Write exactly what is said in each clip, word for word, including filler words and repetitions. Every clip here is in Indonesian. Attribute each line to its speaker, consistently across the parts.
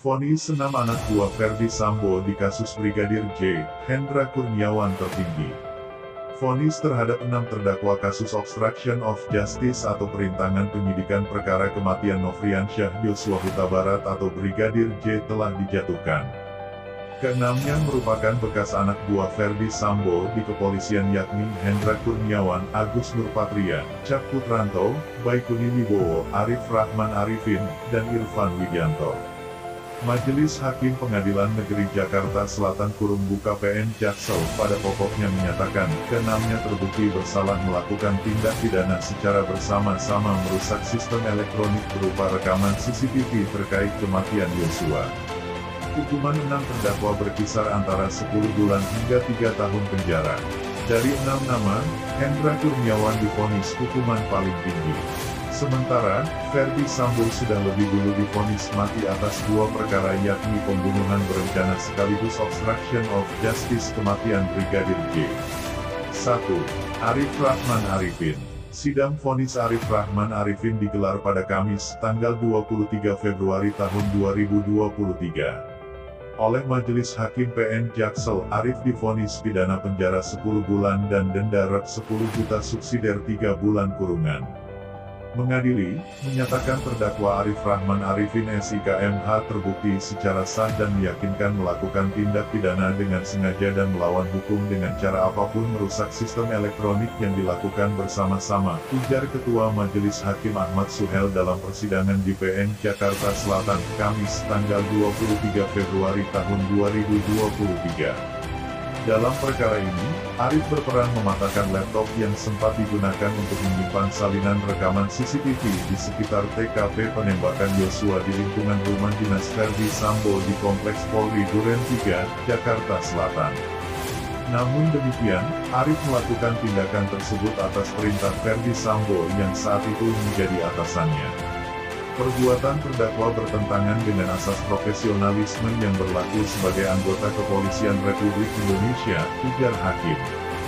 Speaker 1: Vonis enam anak buah Ferdy Sambo di kasus Brigadir J, Hendra Kurniawan tertinggi. Vonis terhadap enam terdakwa kasus obstruction of justice atau perintangan penyidikan perkara kematian Nofriansyah Yosua Huta Barat atau Brigadir J telah dijatuhkan. Keenamnya merupakan bekas anak buah Ferdy Sambo di kepolisian yakni Hendra Kurniawan, Agus Nurpatria, Cak Putranto, Baikuni Wibowo, Arif Rahman Arifin, dan Irfan Widianto. Majelis Hakim Pengadilan Negeri Jakarta Selatan kurung buka P N Jaksel pada pokoknya menyatakan keenamnya terbukti bersalah melakukan tindak pidana secara bersama-sama merusak sistem elektronik berupa rekaman C C T V terkait kematian Yosua. Hukuman enam terdakwa berkisar antara sepuluh bulan hingga tiga tahun penjara. Dari enam nama, Hendra Kurniawan divonis hukuman paling tinggi. Sementara, Ferdy Sambo sudah lebih dulu divonis mati atas dua perkara yakni pembunuhan berencana sekaligus obstruction of justice kematian Brigadir J. satu. Arif Rahman Arifin. Sidang vonis Arif Rahman Arifin digelar pada Kamis, tanggal dua puluh tiga Februari tahun dua ribu dua puluh tiga. Oleh Majelis Hakim P N Jaksel, Arif divonis pidana penjara sepuluh bulan dan denda rp sepuluh juta subsidiar tiga bulan kurungan. Mengadili, menyatakan terdakwa Arif Rahman Arifin S I K M H terbukti secara sah dan meyakinkan melakukan tindak pidana dengan sengaja dan melawan hukum dengan cara apapun merusak sistem elektronik yang dilakukan bersama-sama, ujar Ketua Majelis Hakim Ahmad Suhel dalam persidangan di P N Jakarta Selatan, Kamis tanggal dua puluh tiga Februari tahun dua ribu dua puluh tiga. Dalam perkara ini, Arif berperan mematahkan laptop yang sempat digunakan untuk menyimpan salinan rekaman C C T V di sekitar T K P penembakan Yosua di lingkungan rumah dinas Ferdy Sambo di Kompleks Polri Duren tiga, Jakarta Selatan. Namun demikian, Arif melakukan tindakan tersebut atas perintah Ferdy Sambo yang saat itu menjadi atasannya. Perbuatan terdakwa bertentangan dengan asas profesionalisme yang berlaku sebagai anggota Kepolisian Republik Indonesia, ujar Hakim.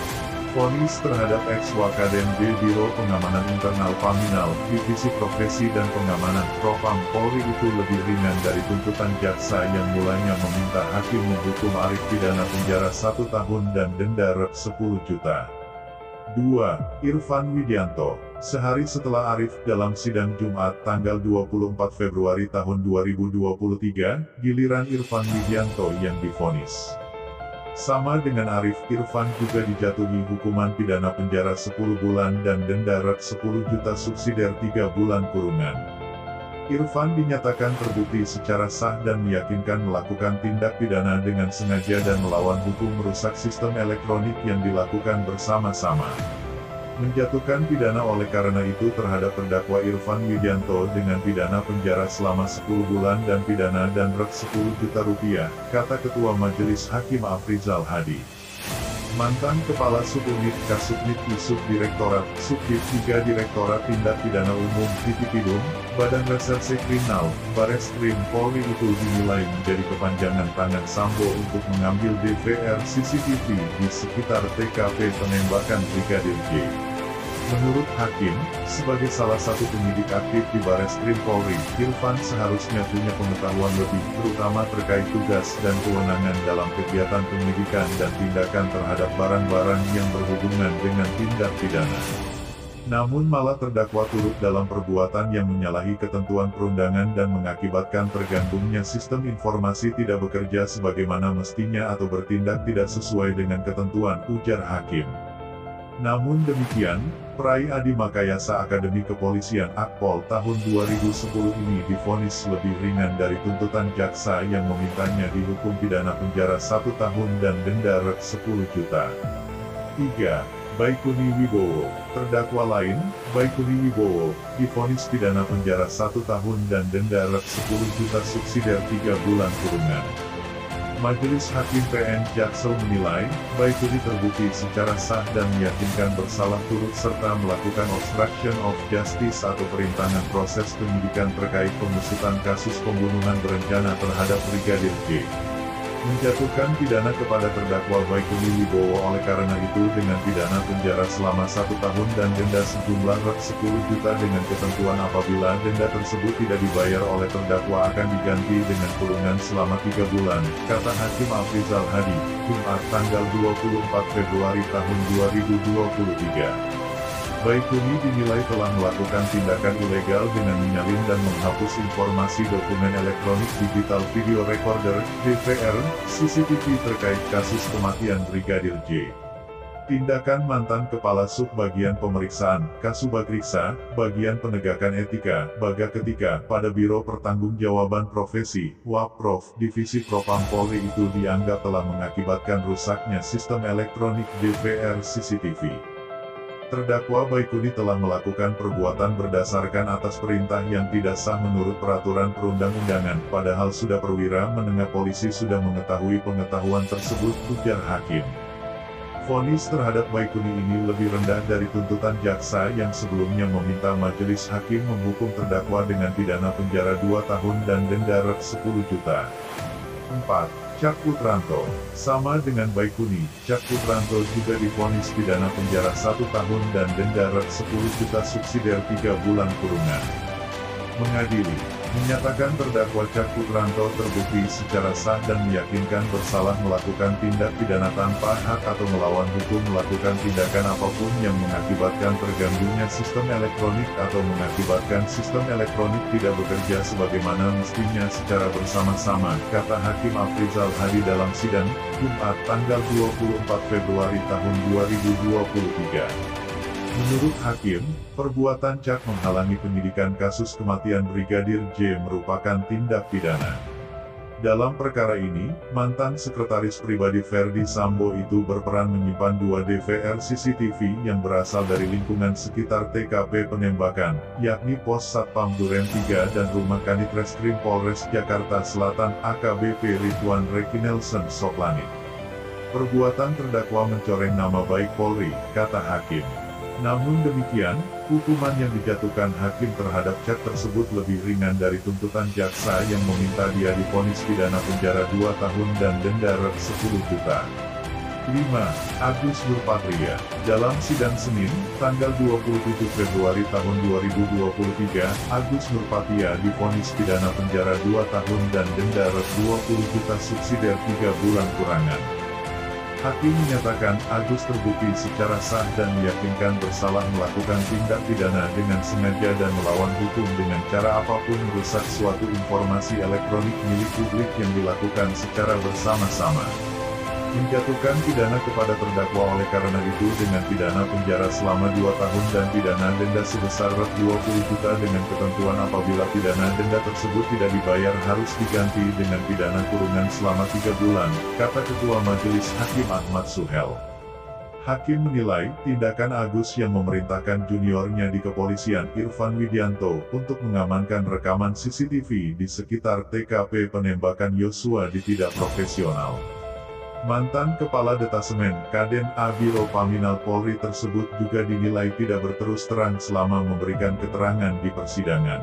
Speaker 1: Vonis terhadap ex-Wakaden B Biro Pengamanan Internal Paminal, Divisi Profesi dan Pengamanan Propam Polri itu lebih ringan dari tuntutan jaksa yang mulanya meminta hakim menghukum Arif pidana penjara satu tahun dan denda rp sepuluh juta. dua. Irfan Widianto. Sehari setelah Arif dalam sidang Jumat tanggal dua puluh empat Februari tahun dua ribu dua puluh tiga, giliran Irfan Widianto yang divonis. Sama dengan Arif, Irfan juga dijatuhi hukuman pidana penjara sepuluh bulan dan denda rp sepuluh juta subsidiar tiga bulan kurungan. Irfan dinyatakan terbukti secara sah dan meyakinkan melakukan tindak pidana dengan sengaja dan melawan hukum merusak sistem elektronik yang dilakukan bersama-sama. Menjatuhkan pidana oleh karena itu terhadap terdakwa Irfan Widianto dengan pidana penjara selama sepuluh bulan dan pidana dan rp sepuluh juta rupiah, kata Ketua Majelis Hakim Afrizal Hadi. Mantan Kepala Subunit Kasubnit Yusuf Direktorat Subdit tiga Direktorat Tindak Pidana Umum Ditipidum, Badan Reserse Kriminal, Bareskrim Polri itu dinilai menjadi kepanjangan tangan Sambo untuk mengambil D V R C C T V di sekitar T K P penembakan Brigadir J. Menurut Hakim, sebagai salah satu penyidik aktif di Bareskrim Polri, Irfan seharusnya punya pengetahuan lebih, terutama terkait tugas dan kewenangan dalam kegiatan penyidikan dan tindakan terhadap barang-barang yang berhubungan dengan tindak pidana. Namun malah terdakwa turut dalam perbuatan yang menyalahi ketentuan perundangan dan mengakibatkan terganggunya sistem informasi tidak bekerja sebagaimana mestinya atau bertindak tidak sesuai dengan ketentuan, ujar Hakim. Namun demikian, peraih Adi Makayasa Akademi Kepolisian Akpol tahun dua ribu sepuluh ini divonis lebih ringan dari tuntutan jaksa yang memintanya dihukum pidana penjara satu tahun dan denda rp sepuluh juta. tiga. Baikuni Wibowo. Terdakwa lain, Baikuni Wibowo, divonis pidana penjara satu tahun dan denda rp sepuluh juta subsidiar tiga bulan kurungan. Majelis Hakim P N Jaksel menilai, Baikuni terbukti secara sah dan meyakinkan bersalah turut serta melakukan obstruction of justice atau perintangan proses penyidikan terkait pengusutan kasus pembunuhan berencana terhadap Brigadir J. menjatuhkan pidana kepada terdakwa Baikuni Wibowo oleh karena itu dengan pidana penjara selama satu tahun dan denda sejumlah sepuluh juta dengan ketentuan apabila denda tersebut tidak dibayar oleh terdakwa akan diganti dengan kurungan selama tiga bulan, kata Hakim Afrizal Hadi, Jumat tanggal dua puluh empat Februari tahun dua ribu dua puluh tiga. Baikuni dinilai telah melakukan tindakan ilegal dengan menyalin dan menghapus informasi dokumen elektronik digital video recorder, D V R, C C T V terkait kasus kematian Brigadir J. Tindakan mantan Kepala Sub Bagian Pemeriksaan, Kasubagriksa, Bagian Penegakan Etika, Baga Ketika, pada Biro Pertanggungjawaban Profesi, Wapprov, Divisi Propam Polri itu dianggap telah mengakibatkan rusaknya sistem elektronik D V R C C T V. Terdakwa Baikuni telah melakukan perbuatan berdasarkan atas perintah yang tidak sah menurut peraturan perundang-undangan, padahal sudah perwira menengah polisi sudah mengetahui pengetahuan tersebut, ujar Hakim. Vonis terhadap Baikuni ini lebih rendah dari tuntutan jaksa yang sebelumnya meminta majelis hakim menghukum terdakwa dengan pidana penjara dua tahun dan denda sepuluh juta. empat. Cak Putranto, sama dengan Baikuni, Cak Putranto juga divonis pidana penjara satu tahun dan denda sepuluh juta subsidiar tiga bulan kurungan. Mengadili, menyatakan terdakwa Cak Putranto terbukti secara sah dan meyakinkan bersalah melakukan tindak pidana tanpa hak atau melawan hukum melakukan tindakan apapun yang mengakibatkan terganggunya sistem elektronik atau mengakibatkan sistem elektronik tidak bekerja sebagaimana mestinya secara bersama-sama, kata Hakim Afrizal Hadi dalam sidang, Jumat tanggal dua puluh empat Februari tahun dua ribu dua puluh tiga. Menurut Hakim, perbuatan Cak menghalangi penyidikan kasus kematian Brigadir J merupakan tindak pidana. Dalam perkara ini, mantan sekretaris pribadi Ferdi Sambo itu berperan menyimpan dua D V R C C T V yang berasal dari lingkungan sekitar T K P penembakan, yakni Pos Satpam Duren tiga dan Rumah Kanit Reskrim Polres Jakarta Selatan A K B P Ridwan Reki Nelson Soplanit. Perbuatan terdakwa mencoreng nama baik Polri, kata Hakim. Namun demikian, hukuman yang dijatuhkan hakim terhadap Cak tersebut lebih ringan dari tuntutan jaksa yang meminta dia divonis pidana penjara dua tahun dan denda sepuluh juta. lima. Agus Nurpatria, dalam sidang Senin, tanggal dua puluh tujuh Februari tahun dua ribu dua puluh tiga, Agus Nurpatria divonis pidana penjara dua tahun dan denda dua puluh juta subsidiar tiga bulan kurangan. Hakim menyatakan Agus terbukti secara sah dan meyakinkan bersalah melakukan tindak pidana dengan sengaja dan melawan hukum dengan cara apapun merusak suatu informasi elektronik milik publik yang dilakukan secara bersama-sama. Menjatuhkan pidana kepada terdakwa oleh karena itu dengan pidana penjara selama dua tahun dan pidana denda sebesar dua puluh juta dengan ketentuan apabila pidana denda tersebut tidak dibayar harus diganti dengan pidana kurungan selama tiga bulan, kata Ketua Majelis Hakim Ahmad Suhel. Hakim menilai, tindakan Agus yang memerintahkan juniornya di kepolisian Irfan Widianto untuk mengamankan rekaman C C T V di sekitar T K P penembakan Yosua tidak profesional. Mantan Kepala Detasemen Kaden A Biro Paminal Polri tersebut juga dinilai tidak berterus terang selama memberikan keterangan di persidangan.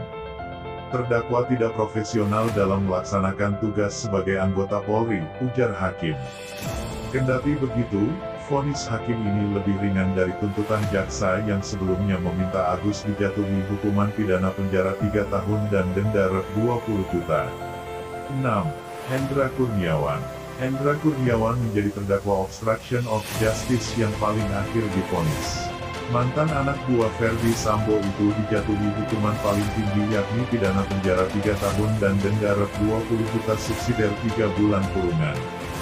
Speaker 1: Terdakwa tidak profesional dalam melaksanakan tugas sebagai anggota Polri, ujar Hakim. Kendati begitu, vonis Hakim ini lebih ringan dari tuntutan jaksa yang sebelumnya meminta Agus dijatuhi hukuman pidana penjara tiga tahun dan denda dua puluh juta. enam. Hendra Kurniawan. Hendra Kurniawan menjadi terdakwa obstruction of justice yang paling akhir divonis. Mantan anak buah Ferdi Sambo itu dijatuhi hukuman paling tinggi yakni pidana penjara tiga tahun dan denda dua puluh juta subsidiar tiga bulan kurungan.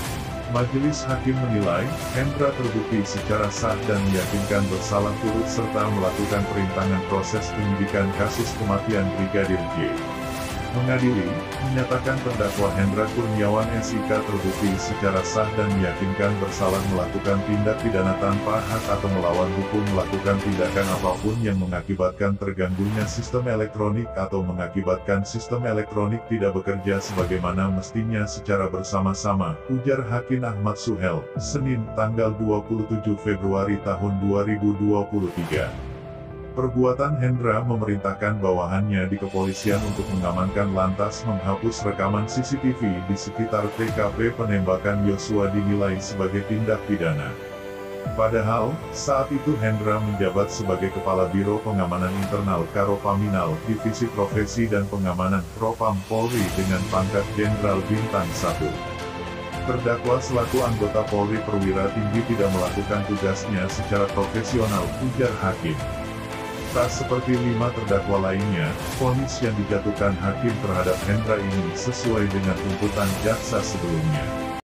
Speaker 1: Majelis Hakim menilai, Hendra terbukti secara sah dan meyakinkan bersalah turut serta melakukan perintangan proses penyidikan kasus kematian Brigadir J. Mengadili, menyatakan terdakwa Hendra Kurniawan S I K terbukti secara sah dan meyakinkan bersalah melakukan tindak pidana tanpa hak atau melawan hukum melakukan tindakan apapun yang mengakibatkan terganggunya sistem elektronik atau mengakibatkan sistem elektronik tidak bekerja sebagaimana mestinya secara bersama-sama, ujar Hakim Ahmad Suhel, Senin tanggal dua puluh tujuh Februari tahun dua ribu dua puluh tiga. Perbuatan Hendra memerintahkan bawahannya di kepolisian untuk mengamankan lantas menghapus rekaman C C T V di sekitar T K P penembakan Yosua dinilai sebagai tindak pidana. Padahal, saat itu Hendra menjabat sebagai Kepala Biro Pengamanan Internal Karopaminal Divisi Profesi dan Pengamanan Propam Polri dengan pangkat Jenderal Bintang satu. Terdakwa selaku anggota Polri perwira tinggi tidak melakukan tugasnya secara profesional, ujar hakim. Tak seperti lima terdakwa lainnya, vonis yang dijatuhkan hakim terhadap Hendra ini sesuai dengan tuntutan jaksa sebelumnya.